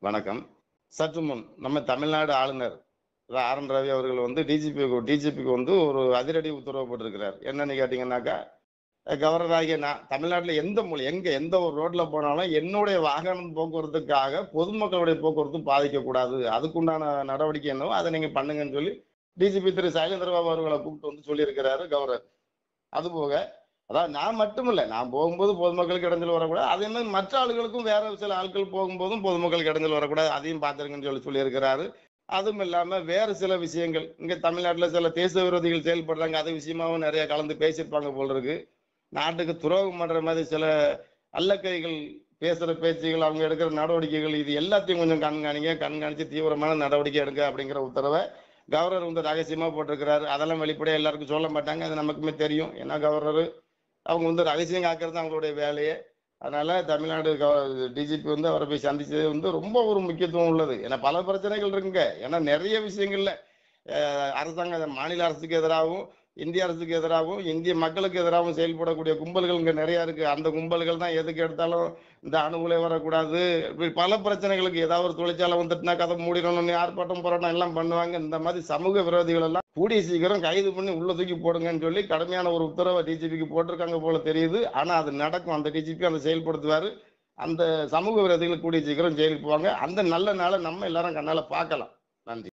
வணக்கம். சற்று முன் நம்ம தமிழ்நாடு ஆளுநர் ஆர்.என். ரவி அவர்கள் வந்து டிஜிபிக்கு வந்து ஒரு அதிரடி உத்தரவு போட்டிருக்கிறார். என்னன்னு கேட்டீங்கன்னாக்கா, கவர்னர் ஆகிய நான் தமிழ்நாட்டுல எந்த ஒரு ரோட்ல போனாலும் என்னுடைய வாகனம் போக்குவரத்துக்காக பொதுமக்களுடைய போக்குவரத்து பாதிக்கக்கூடாது. அதுக்குண்டான நடவடிக்கை என்னவோ அத நீங்க பண்ணுங்கன்னு சொல்லி டிஜிபி திரு சைலேந்திர பாபு அவர்கள கூப்பிட்டு வந்து சொல்லியிருக்கிறாரு கவர்னர். அதுபோக அதாவது நான் மட்டுமில்ல. நான் போகும்போது பொதுமக்களுக்கு இடைஞ்சல் வரக்கூடாது. அதே மாரி மற்ற ஆளுகளுக்கும் வேற சில ஆட்கள் போகும்போதும் பொதுமக்களுக்கு இடைஞ்சல் வரக்கூடாது. அதையும் பார்த்துருங்கன்னு சொல்லியிருக்கிறாரு. அதுவும் இல்லாம வேறு சில விஷயங்கள், இங்க தமிழ்நாட்டுல சில தேச விரோதிகள் செயல்படுறாங்க. அது விஷயமாவும் நெறைய கலந்து பேசியிருப்பாங்க போல இருக்கு. நாட்டுக்கு துரோகம் பண்ற மாதிரி சில அல்லக்கைகள் பேசுற பேச்சுகள், அவங்க எடுக்கிற நடவடிக்கைகள் இது எல்லாத்தையும் கொஞ்சம் கண்காணிச்சு தீவிரமான நடவடிக்கை எடுங்க அப்படிங்கிற உத்தரவை கவர்னர் வந்து ரகசியமா போட்டிருக்கிறாரு. அதெல்லாம் வெளிப்படையா எல்லாருக்கும் சொல்ல மாட்டாங்க. அது நமக்குமே தெரியும். ஏன்னா கவர்னர் அவங்க வந்து ரகசியம் காக்கிறது அவங்களுடைய வேலையே. அதனால தமிழ்நாடு டிஜிபி வந்து அவரை போய் சந்திச்சது வந்து ரொம்ப ஒரு முக்கியத்துவம் உள்ளது. ஏன்னா பல பிரச்சனைகள் இருக்குங்க. ஏன்னா நிறைய விஷயங்கள்ல அரசாங்க மாநில அரசுக்கு எதிராகவும், இந்திய அரசுக்கு எதிராகவும், இந்திய மக்களுக்கு எதிராகவும் செயல்படக்கூடிய கும்பல்கள் இங்க நிறைய இருக்கு. அந்த கும்பல்கள் தான் எதுக்கு எடுத்தாலும் இந்த அணு உலை வரக்கூடாது, இப்படி பல பிரச்சனைகளுக்கு ஏதாவது ஒரு தொழிற்சாலை வந்துட்டுனா கதை மூடிடணும்னு ஆர்ப்பாட்டம் போராட்டம் எல்லாம் பண்ணுவாங்க. இந்த மாதிரி சமூக விரோதிகள் எல்லாம் கூடிய சீக்கிரம் கைது பண்ணி உள்ள தூக்கி போடுங்கன்னு சொல்லி கடுமையான ஒரு உத்தரவை டிஜிபிக்கு போட்டிருக்காங்க போல தெரியுது. ஆனா அது நடக்கும். அந்த டிஜிபி அதை செயல்படுத்துவாரு. அந்த சமூக விரோதிகள் கூடிய சீக்கிரம் ஜெயிலுக்கு போவாங்க. அந்த நல்ல நாளை நம்ம எல்லாரும் கண்ணால பார்க்கலாம். நன்றி.